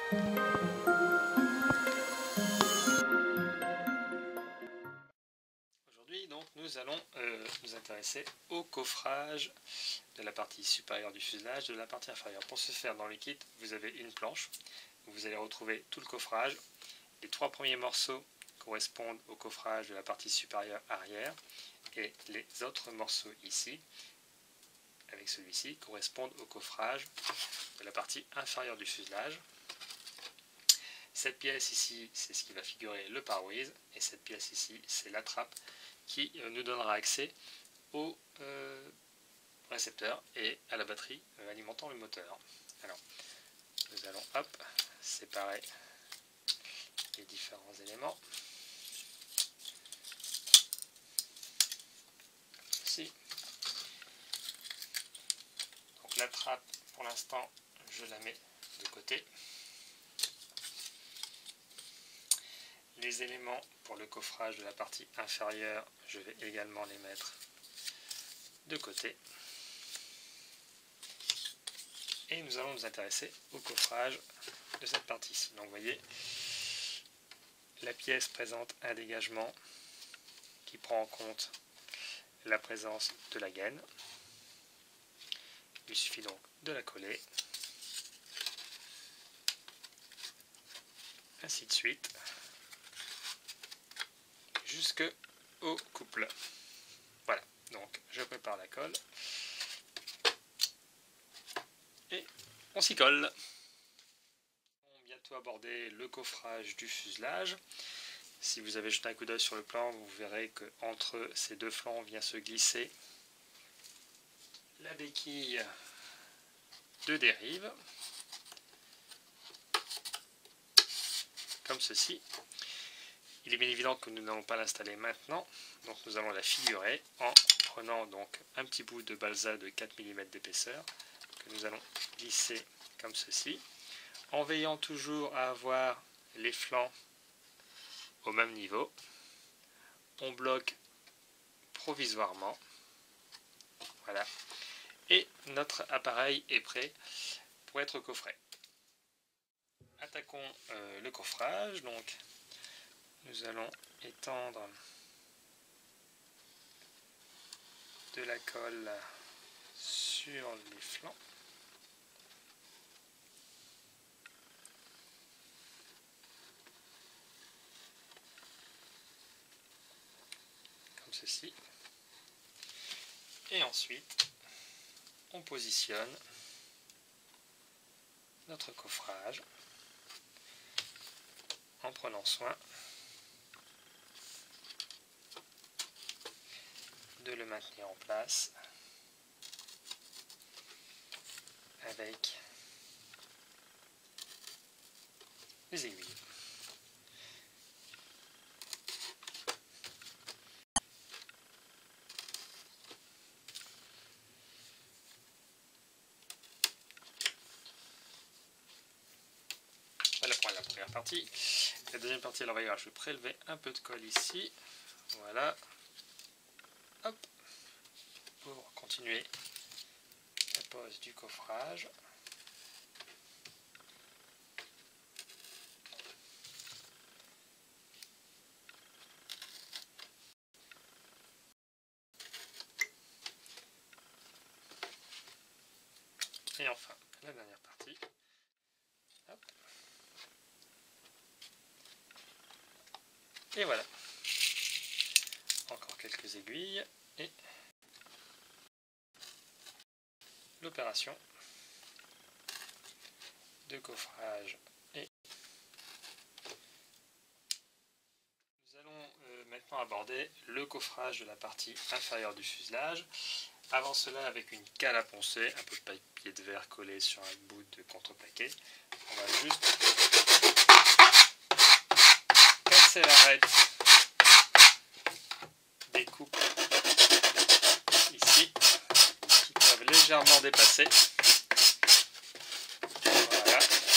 Aujourd'hui, donc, nous allons nous intéresser au coffrage de la partie supérieure du fuselage, de la partie inférieure. Pour ce faire, dans le kit, vous avez une planche où vous allez retrouver tout le coffrage. Les 3 premiers morceaux correspondent au coffrage de la partie supérieure arrière et les autres morceaux ici, avec celui-ci, correspondent au coffrage de la partie inférieure du fuselage. Cette pièce ici, c'est ce qui va figurer le pare-brise, et cette pièce ici, c'est la trappe qui nous donnera accès au récepteur et à la batterie alimentant le moteur. Alors, nous allons séparer les différents éléments. Ici. Donc la trappe, pour l'instant, je la mets de côté. Les éléments pour le coffrage de la partie inférieure, je vais également les mettre de côté. Et nous allons nous intéresser au coffrage de cette partie-ci. Donc vous voyez, la pièce présente un dégagement qui prend en compte la présence de la gaine. Il suffit donc de la coller. Ainsi de suite. Jusque au couple. Voilà, donc je prépare la colle. Et on s'y colle. On va bientôt aborder le coffrage du fuselage. Si vous avez jeté un coup d'œil sur le plan, vous verrez qu'entre ces deux flancs vient se glisser la béquille de dérive, comme ceci. Il est bien évident que nous n'allons pas l'installer maintenant, donc nous allons la figurer en prenant donc un petit bout de balsa de 4 mm d'épaisseur que nous allons glisser comme ceci, en veillant toujours à avoir les flancs au même niveau. On bloque provisoirement, voilà, et notre appareil est prêt pour être coffré. Attaquons le coffrage. Donc nous allons étendre de la colle sur les flancs. Comme ceci. Et ensuite, on positionne notre coffrage en prenant soin de le maintenir en place avec les aiguilles. Voilà pour la première partie. La deuxième partie, alors je vais prélever un peu de colle ici. Voilà. Hop. Pour continuer la pose du coffrage. Et enfin, la dernière partie. Hop. Et voilà. Encore quelques aiguilles et l'opération de coffrage est. Nous allons maintenant aborder le coffrage de la partie inférieure du fuselage. Avant cela, avec une cale à poncer, un peu de papier de verre collé sur un bout de contreplaqué, on va juste casser l'arête des coupes ici qui peuvent légèrement dépasser. Voilà.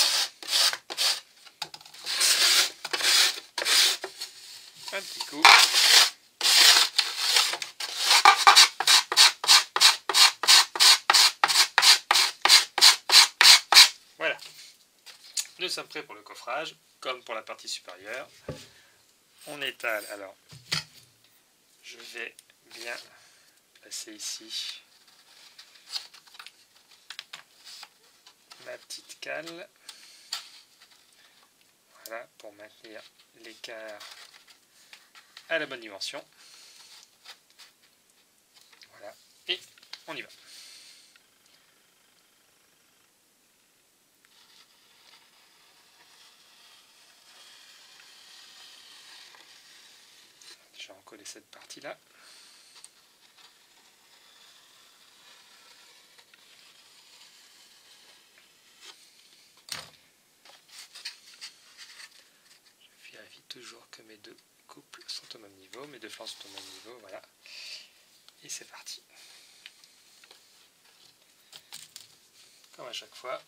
Un petit coup. Voilà. nous sommes prêts pour le coffrage, comme pour la partie supérieure. On étale, alors je vais bien placer ici ma petite cale, voilà, pour maintenir l'écart à la bonne dimension. Voilà, et on y va. Je vais recoller cette partie-là. Je vérifie toujours que mes deux couples sont au même niveau, mes deux flancs sont au même niveau, voilà. Et c'est parti. Comme à chaque fois,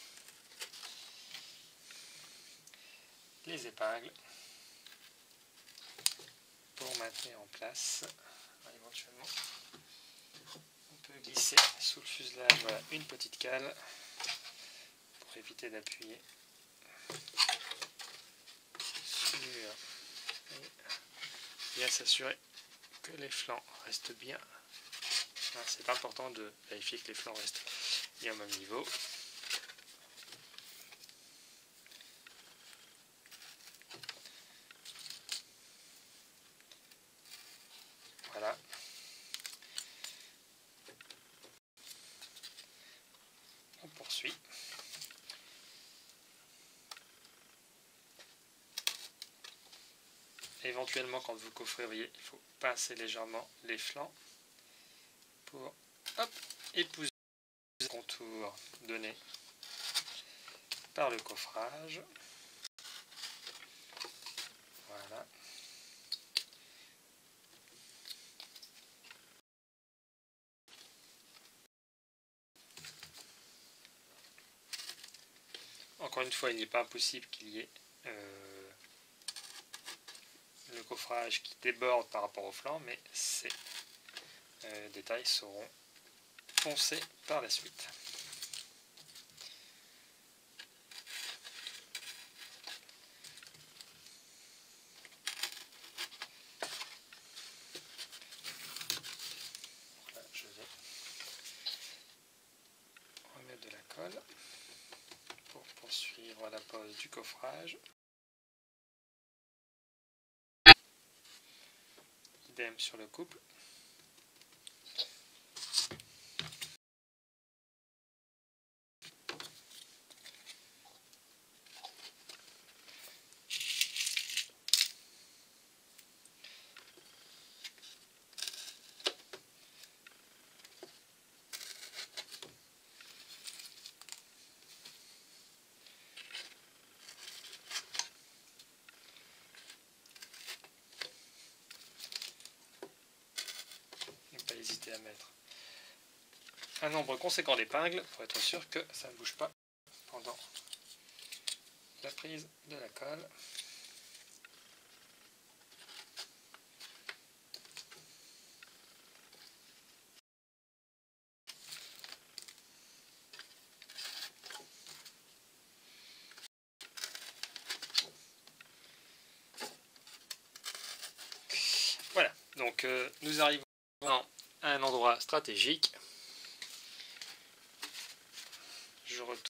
les épingles pour maintenir en place. Éventuellement, on peut glisser sous le fuselage, voilà, une petite cale pour éviter d'appuyer sur et bien s'assurer que les flancs restent bien. C'est important de vérifier que les flancs restent bien au même niveau. Voilà. On poursuit. Éventuellement, quand vous coffreriez, il faut pincer légèrement les flancs pour épouser le contour donné par le coffrage. Voilà. Encore une fois, il n'est pas impossible qu'il y ait le coffrage qui déborde par rapport au flanc, mais ces détails seront poncés par la suite. Là, je vais remettre de la colle pour poursuivre la pose du coffrage. Idem sur le couple. Pas hésiter à mettre un nombre conséquent d'épingles pour être sûr que ça ne bouge pas pendant la prise de la colle. Voilà, donc nous arrivons à un endroit stratégique. Je retourne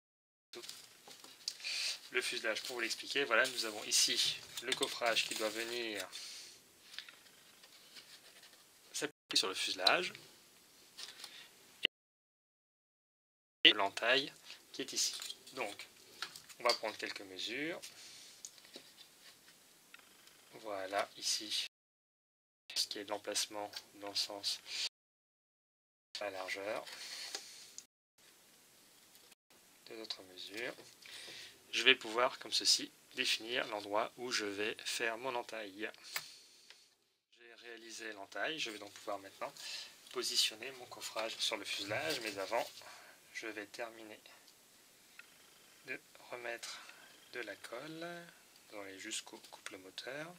le fuselage pour vous l'expliquer. Voilà, nous avons ici le coffrage qui doit venir s'appuyer sur le fuselage et l'entaille qui est ici. Donc, on va prendre quelques mesures. Voilà, ici, ce qui est de l'emplacement dans le sens de la largeur. Deux autres mesures. Je vais pouvoir, comme ceci, définir l'endroit où je vais faire mon entaille. J'ai réalisé l'entaille, je vais donc pouvoir maintenant positionner mon coffrage sur le fuselage, mais avant, je vais terminer de remettre de la colle jusqu'au couple moteur.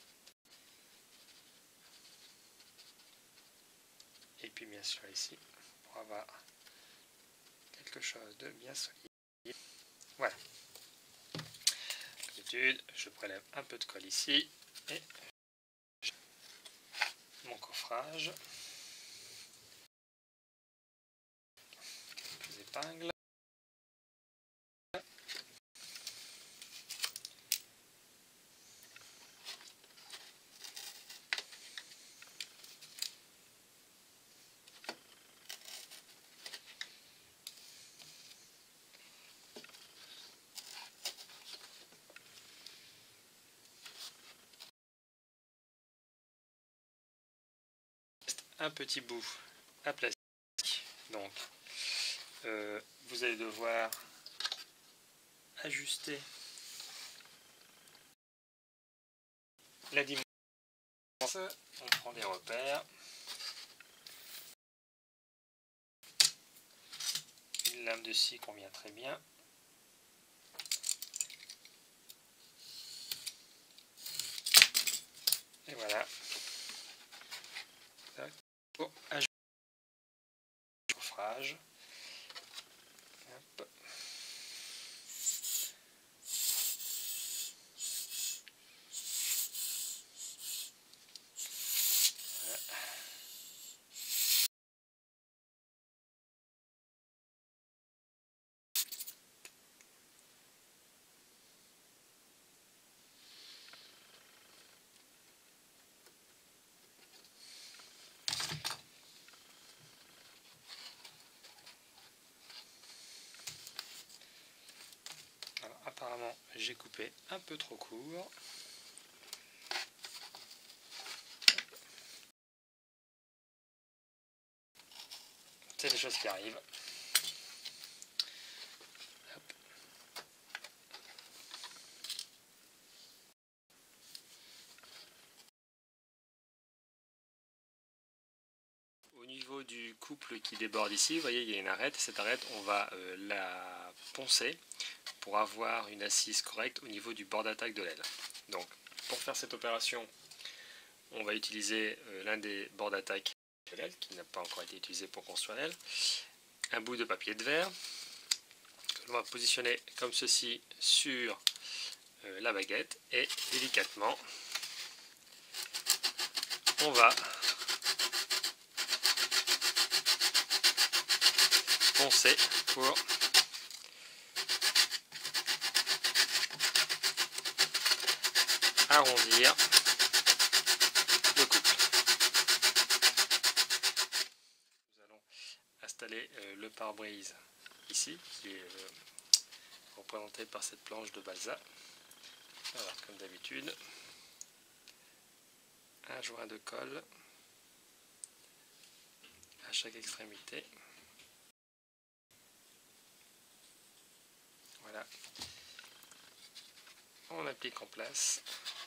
Et puis bien sûr ici, pour avoir quelque chose de bien solide. Voilà. d'habitude, je prélève un peu de colle ici et mon coffrage, quelques épingles. Un petit bout à plastique, donc vous allez devoir ajuster la dimension. On prend des repères, une lame de scie convient très bien. Et voilà. Pour ajuster le coffrage. Hop. Voilà. Alors, apparemment, j'ai coupé un peu trop court. C'est des choses qui arrivent. Hop. Au niveau du couple qui déborde ici, vous voyez, il y a une arête. Cette arête, on va la poncer pour avoir une assise correcte au niveau du bord d'attaque de l'aile. Donc, pour faire cette opération, on va utiliser l'un des bords d'attaque de l'aile qui n'a pas encore été utilisé pour construire l'aile, un bout de papier de verre que l'on va positionner comme ceci sur la baguette et délicatement on va poncer pour arrondir le couple. Nous allons installer le pare-brise ici, qui est représenté par cette planche de balsa. Alors, comme d'habitude, un joint de colle à chaque extrémité. Voilà. On applique en place.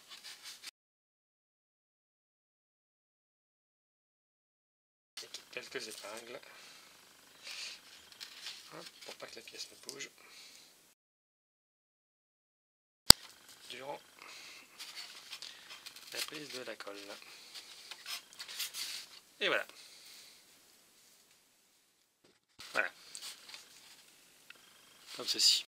Quelques épingles. Hop, pour pas que la pièce ne bouge. Durant la prise de la colle. Et voilà. Voilà. Comme ceci.